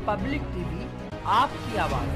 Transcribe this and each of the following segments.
Public TV, आपकी आवाज।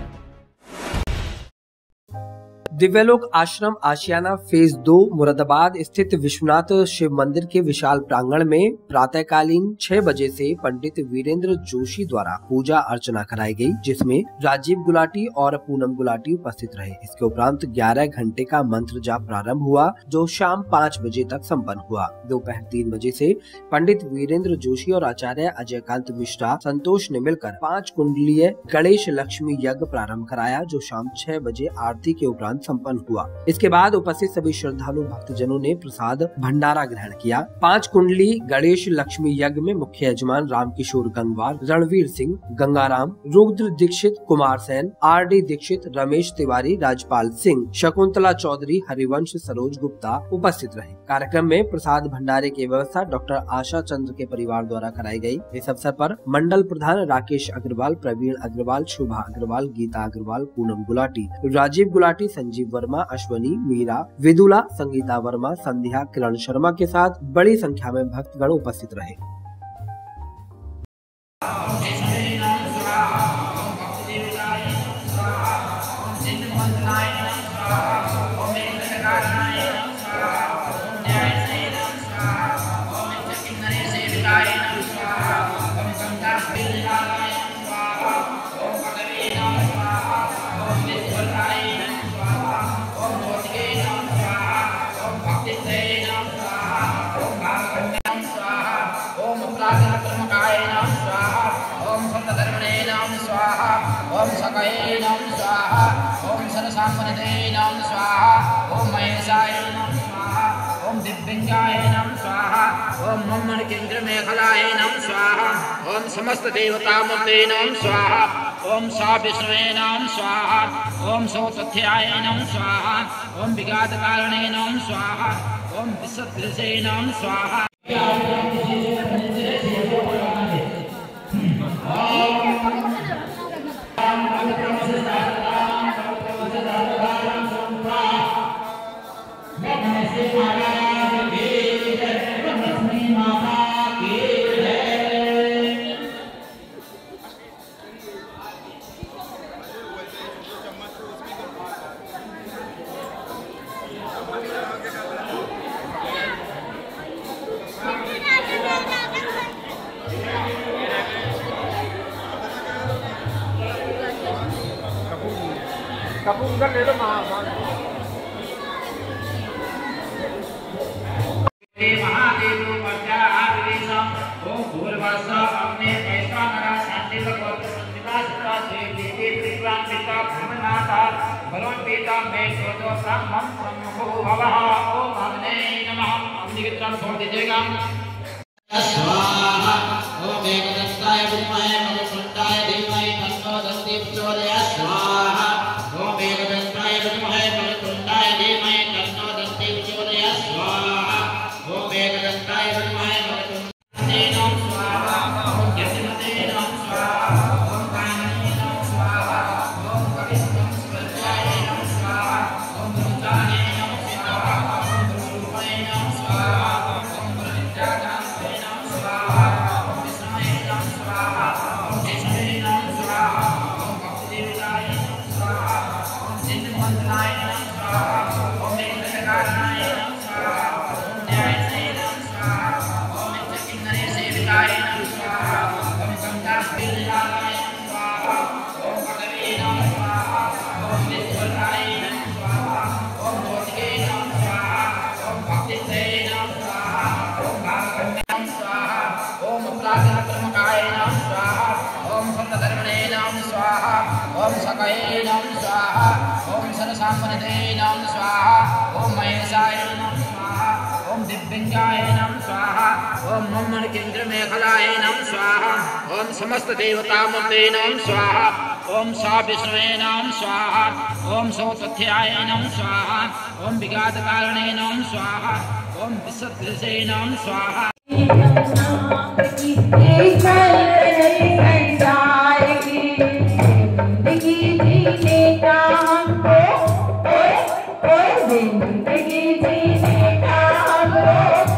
दिव्यलोक आश्रम आशियाना फेज 2 मुरादाबाद स्थित विश्वनाथ शिव मंदिर के विशाल प्रांगण में प्रातःकालीन 6 बजे से पंडित वीरेंद्र जोशी द्वारा पूजा अर्चना कराई गई, जिसमें राजीव गुलाटी और पूनम गुलाटी उपस्थित रहे। इसके उपरांत 11 घंटे का मंत्र जाप प्रारंभ हुआ, जो शाम 5 बजे तक संपन्न हुआ। दोपहर 3 बजे से पंडित वीरेंद्र जोशी और आचार्य अजयकांत मिश्रा संतोष ने मिलकर 5 कुंडलीय गणेश लक्ष्मी यज्ञ प्रारंभ कराया, जो शाम 6 बजे आरती के उपरांत संपन्न हुआ। इसके बाद उपस्थित सभी श्रद्धालु भक्तजनों ने प्रसाद भंडारा ग्रहण किया। 5 कुंडली गणेश लक्ष्मी यज्ञ में मुख्य यजमान रामकिशोर गंगवार, रणवीर सिंह, गंगाराम, रुद्र दीक्षित, कुमार सेन, RD दीक्षित, रमेश तिवारी, राजपाल सिंह, शकुंतला चौधरी, हरिवंश, सरोज गुप्ता उपस्थित रहे। कार्यक्रम में प्रसाद भंडारे की व्यवस्था डॉक्टर आशा चंद्र के परिवार द्वारा कराई गई। इस अवसर पर मंडल प्रधान राकेश अग्रवाल, प्रवीण अग्रवाल, शोभा अग्रवाल, गीता अग्रवाल, पूनम गुलाटी, राजीव गुलाटी, संजीव वर्मा, अश्वनी, मीरा, विदुला, संगीता वर्मा, संध्या, किरण शर्मा के साथ बड़ी संख्या में भक्तगण उपस्थित रहे। ओम सकये नमः स्वाहा, ओम सरसामनते नमः स्वाहा, ओम महेशाय नमः स्वाहा, ओम दिव्यंगाय नमः स्वाहा, ओम ब्रह्मण केंद्र मेखलाय नमः स्वाहा, ओम समस्त देवतामूर्ते नमः स्वाहा, ओम सा विष्णवे नमः स्वाहा, ओम सौ तथ्याय नमः स्वाहा, ओम विघात कारणे नमः स्वाहा, ओम विसदृशे नमः स्वाहा। कपूर ले लो महादेव ओम भूर्भुवस्सुः अपने ऐसा नरा शांति का पिता भ्रमनाथा भगवन्पिता में सोचो ब्रह्मं ब्रह्मभूभवः। ओम अग्ने नमः। अग्नि की तरफ छोड़ दीजिएगा। स्वाहा। ओम एकदंताय विद्महे मधुसूदनाय धीमहि तन्नो दन्ति प्रचोदयात्। स्वाहा। ओम एकदंताय विद्महे मधुसूदनाय धीमहि तन्नो दन्ति प्रचोदयात्। स्वाहा। ओम एकदंताय विद्महे मधुसूदनाय नमः स्वाहा। ओम यज्ञपते नमः स्वाहा। ओम कामने नमः स्वाहा। ओम कवित्वं स्वर्गाय नमः स्वाहा। ओम भूताने नमः स्वाहा। ओम गुरुरूपाय नमः स्वाहा। ओम गुरुविद्याधामने नमः स्वाहा। ओम विष्णवे नमः स्वाहा। ओम केशवे नमः स्वाहा। ओम भक्तिदेवताय नमः स्वाहा। ओम सिद्धमंत्राय नमः स्वाहा। ओम एकटकारणाय नमः स्वाहा। ओम न्यायसे नमः स्वाहा। ओम चकिन्नरे सेविकाय नमः स्वाहा। ओम गंगास्पिलाय नमः स्वाहा। ओम भगवे नमः स्वाहा। ओम विश्वराय नमः स्वाहा। ओम ज्योतिके नमः स्वाहा। ओम भक्तिदे नमः स्वाहा। ओम भागवते नमः स्वाहा। ओम प्रातःक्रमकाय नमः स्वाहा। ओम सप्तधर्मणे नमः स्वाहा। ओम सकये नमः स्वाहा। ओम सरसामनते नमः स्वाहा। ओम महेशाय नमः स्वाहा। ओम दिव्यंगाय नमः स्वाहा। ओम ब्रह्मण केंद्र मेखलाय नमः स्वाहा। ओम समस्त देवतामूर्ते नमः स्वाहा। ओम सा विष्णवे नमः स्वाहा। ओम सौ तथ्याय नमः स्वाहा। ओम विघात कारणे नमः स्वाहा। ओम विसदृशे नमः स्वाहा।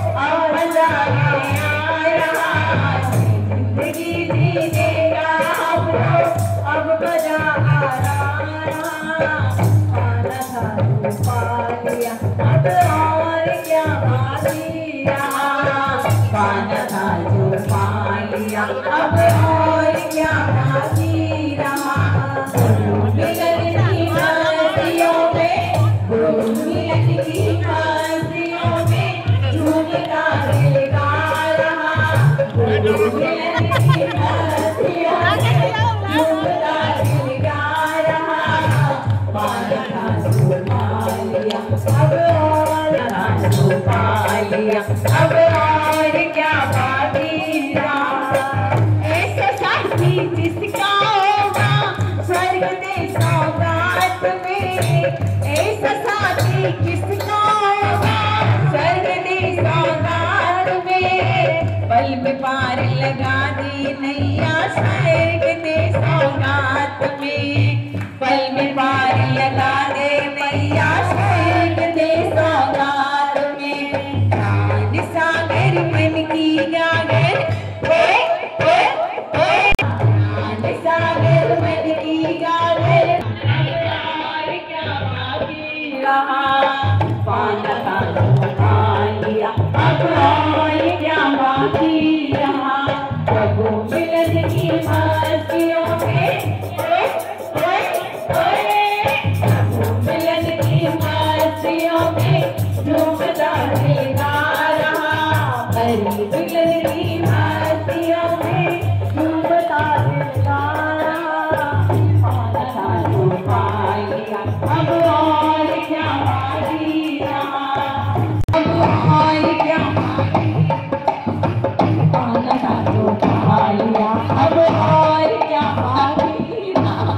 जिंदगी जीने का अब मजा आ रहा, पाना था जो पा लिया, अब और क्या बाकी रहा, पाना था जो पा लिया, अब और क्या बाकी रहा। मिलन की मस्तियों में, मिलन की मस्तियों में झूमता दिल गा रहा, मिलन की मस्तियों में झूमता दिल गा रहा। पाना था जो पा लिया, अब और था जो पा लिया, अब और क्या बाकी रहा। ऐसा साथी जिसका होगा स्वर्ग दे सौगात में, ऐसा साथी किसका होगा स्वर्ग दे सौगात में। पल में पार लगा दी नैया स्वर्ग दे सौगात में, पल में पार लगा दे नैया स्वर्ग दे सौगात में। प्राण सागर मन की गागर, प्राण सागर मन की गागर, और क्या बाकी रहा। पाना था जो पा लिया, अब और क्या बाकी रहा। प्रभु मिलन की मस्तियों में, प्रभु मिलन की मस्तियों में झूमता दिल गा रहा, भरी मिलन की मस्तियों में झूमता दिल गा रहा। पाना था जो पा लिया, अब और क्या बाकी रहा, अब और क्या बाकी। पाना था जो पा लिया, अब और क्या बाकी रहा।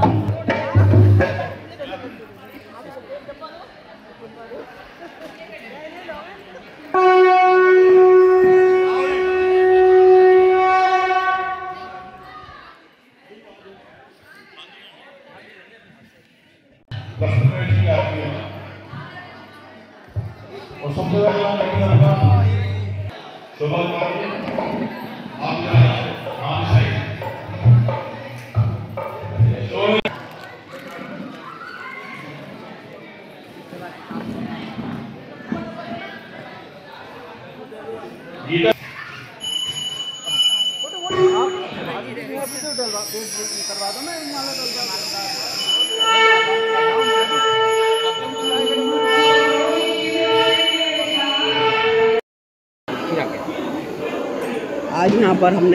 और सबसे पहले आज यहाँ पर हमने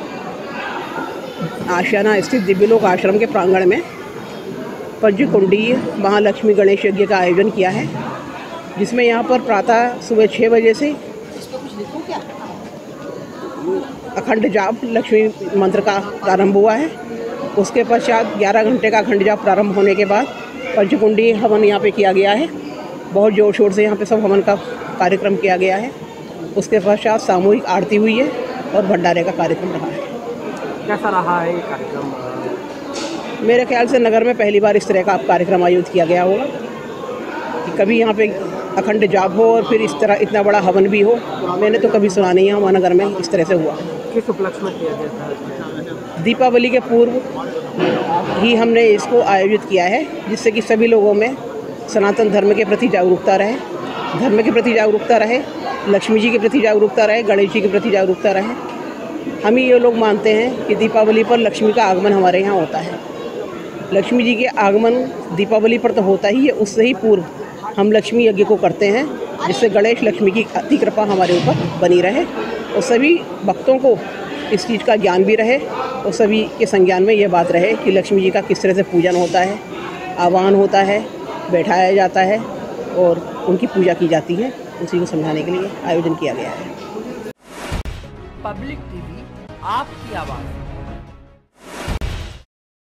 आशियाना स्थित दिव्यलोक आश्रम के प्रांगण में पंचकुंडीय महालक्ष्मी गणेश यज्ञ का आयोजन किया है, जिसमें यहाँ पर प्रातः सुबह 6 बजे से अखंड जाप लक्ष्मी मंत्र का प्रारंभ हुआ है। उसके पश्चात 11 घंटे का अखंड जाप प्रारंभ होने के बाद पंचकुंडीय हवन यहाँ पे किया गया है। बहुत ज़ोर शोर से यहाँ पे सब हवन का कार्यक्रम किया गया है। उसके पश्चात सामूहिक आरती हुई है और भंडारे का कार्यक्रम रहा है। कैसा रहा है ये कार्यक्रम? मेरे ख्याल से नगर में पहली बार इस तरह का कार्यक्रम आयोजित किया गया होगा कि कभी यहाँ पे अखंड जाप हो और फिर इस तरह इतना बड़ा हवन भी हो। मैंने तो कभी सुना नहीं है हमारे नगर में इस तरह से हुआ। किस उपलक्ष्य में किया गया था? दीपावली के पूर्व ही हमने इसको आयोजित किया है, जिससे कि सभी लोगों में सनातन धर्म के प्रति जागरूकता रहे, धर्म के प्रति जागरूकता रहे, लक्ष्मी जी के प्रति जागरूकता रहे, गणेश जी के प्रति जागरूकता रहे। हम ही ये लोग मानते हैं कि दीपावली पर लक्ष्मी का आगमन हमारे यहाँ होता है। लक्ष्मी जी के आगमन दीपावली पर तो होता ही है, उससे ही पूर्व हम लक्ष्मी यज्ञ को करते हैं, जिससे गणेश लक्ष्मी की अति कृपा हमारे ऊपर बनी रहे और सभी भक्तों को इस चीज़ का ज्ञान भी रहे और सभी के संज्ञान में ये बात रहे कि लक्ष्मी जी का किस तरह से पूजन होता है, आह्वान होता है, बैठाया जाता है और उनकी पूजा की जाती है। उसी को समझाने के लिए आयोजन किया गया है। पब्लिक टीवी, आपकी आवाज़।